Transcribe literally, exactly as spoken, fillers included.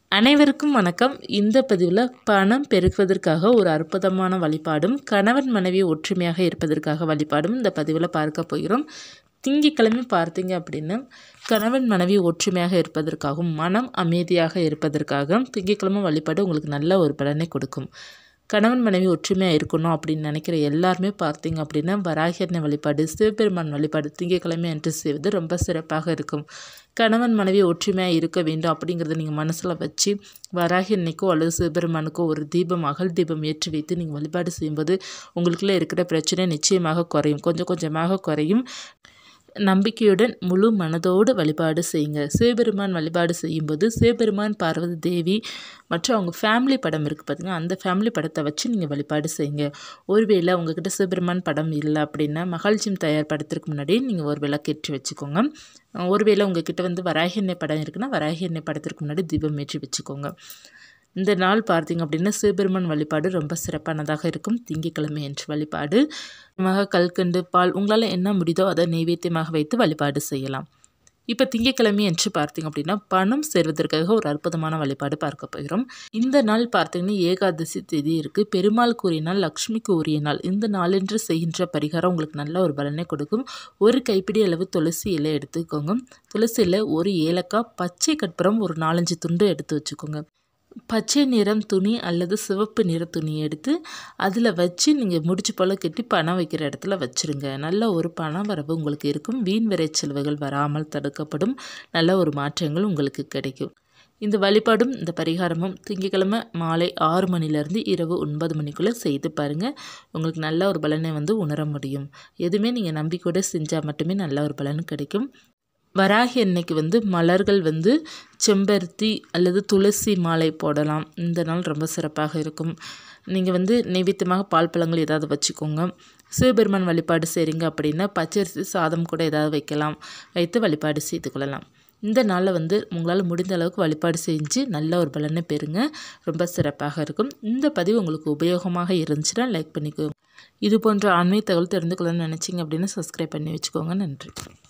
அனைவருக்கும் வணக்கம். இந்த பதிவில் பணம் பெருக்குவதற்காக ஒரு அற்புதமான வழிபாடும் கணவன் மனைவி ஒற்றுமையாக இருப்பதற்காக வழிபாடும் இந்த பதிவில் பார்க்க போகிறோம். திங்கட்கிழமை பார்த்தீங்க அப்படின்னா கணவன் மனைவி ஒற்றுமையாக இருப்பதற்காகவும் மனம் அமைதியாக இருப்பதற்காக திங்கட்கிழமை வழிபாடு உங்களுக்கு நல்ல ஒரு பலனை கொடுக்கும். கணவன் மனைவி ஒற்றுமையாக இருக்கணும் அப்படின்னு நினைக்கிற எல்லாருமே பார்த்தீங்க அப்படின்னா வராகி அன்னை வழிபாடு, சிவபெருமான் வழிபாடு திங்கட்கிழமை அன்று செய்வது ரொம்ப சிறப்பாக இருக்கும். கணவன் மனைவி ஒற்றுமையாக இருக்க வேண்டும் அப்படிங்கிறத நீங்கள் மனசில் வச்சு வராகி அன்னைக்கோ அல்லது சிவபெருமானுக்கோ ஒரு தீபம் அகல் தீபம் ஏற்றி வைத்து நீங்கள் வழிபாடு செய்யும்போது உங்களுக்குள்ளே இருக்கிற பிரச்சனை நிச்சயமாக குறையும், கொஞ்சம் கொஞ்சமாக குறையும். நம்பிக்கையுடன் முழு மனதோடு வழிபாடு செய்யுங்க. சிவபெருமான் வழிபாடு செய்யும்போது சிவபெருமான், பார்வதி தேவி மற்றும் அவங்க ஃபேமிலி படம் இருக்குது பார்த்திங்க, அந்த ஃபேமிலி படத்தை வச்சு நீங்கள் வழிபாடு செய்யுங்க. ஒருவேளை உங்ககிட்ட சிவபெருமான் படம் இல்லை அப்படின்னா மகாலட்சுமி தயார் படத்திற்கு முன்னாடி நீங்கள் ஒரு விளக்கேற்றி வச்சுக்கோங்க. ஒருவேளை உங்ககிட்ட வந்து வராகி அன்னை படம் இருக்குன்னா வராகி அன்னை படத்திற்கு முன்னாடி தீபம் ஏற்றி வச்சுக்கோங்க. இந்த நாள் பார்த்திங்க அப்படின்னா சிவபெருமான் வழிபாடு ரொம்ப சிறப்பானதாக இருக்கும். திங்கட்கிழமை என்று வழிபாடு மக கல்கண்டு பால் உங்களால் என்ன முடியுதோ அதை நைவேத்தியமாக வைத்து வழிபாடு செய்யலாம். இப்போ திங்கட்கிழமை என்று பார்த்திங்க அப்படின்னா பணம் சேர்வதற்காக ஒரு அற்புதமான வழிபாடு பார்க்க போகிறோம். இந்த நாள் பார்த்திங்கன்னா ஏகாதசி தேதி இருக்குது. பெருமாள் கூறிய நாள், லக்ஷ்மிக்கு உரிய நாள். இந்த நாளென்று செய்கின்ற பரிகாரம் உங்களுக்கு நல்ல ஒரு பலனை கொடுக்கும். ஒரு கைப்பிடி அளவு துளசி இலை எடுத்துக்கோங்க. துளசி இலை, ஒரு ஏலக்காய், பச்சை கற்பூரம் ஒரு நாலஞ்சு துண்டு எடுத்து வச்சுக்கோங்க. பச்சை நிறம் துணி அல்லது சிவப்பு நிற துணி எடுத்து அதில் வச்சு நீங்கள் முடிச்சு போல் கட்டி பணம் வைக்கிற இடத்துல வச்சுருங்க. நல்ல ஒரு பண வரவு உங்களுக்கு இருக்கும். வீண் விரை செலவுகள் வராமல் தடுக்கப்படும். நல்ல ஒரு மாற்றங்கள் உங்களுக்கு கிடைக்கும். இந்த வழிபாடும் இந்த பரிகாரமும் திங்கட்கிழமை மாலை ஆறு மணிலேருந்து இரவு ஒன்பது மணிக்குள்ளே செய்து பாருங்கள். உங்களுக்கு நல்ல ஒரு பலனை வந்து உணர முடியும். எதுவுமே நீங்கள் நம்பிக்கையோடு செஞ்சால் மட்டுமே நல்ல ஒரு பலன் கிடைக்கும். வராகி அன்னைக்கு வந்து மலர்கள் வந்து செம்பருத்தி அல்லது துளசி மாலை போடலாம். இந்த நாள் ரொம்ப சிறப்பாக இருக்கும். நீங்கள் வந்து நைவேத்தியமாக பால் பழங்கள் ஏதாவது வச்சுக்கோங்க. சிவபெருமான் வழிபாடு செய்கிறீங்க அப்படின்னா பச்சரிசி சாதம் கூட ஏதாவது வைக்கலாம், வைத்து வழிபாடு செய்து கொள்ளலாம். இந்த நாளில் வந்து உங்களால் முடிந்த அளவுக்கு வழிபாடு செஞ்சு நல்ல ஒரு பலனை பெறுங்க. ரொம்ப சிறப்பாக இருக்கும். இந்த பதிவு உங்களுக்கு உபயோகமாக இருந்துச்சுன்னா லைக் பண்ணிக்கோங்க. இது போன்ற ஆன்மீக தகவல் தெரிந்து கொள்ளணும்னு நினச்சிங்க அப்படின்னா சப்ஸ்கிரைப் பண்ணி வச்சுக்கோங்க. நன்றி.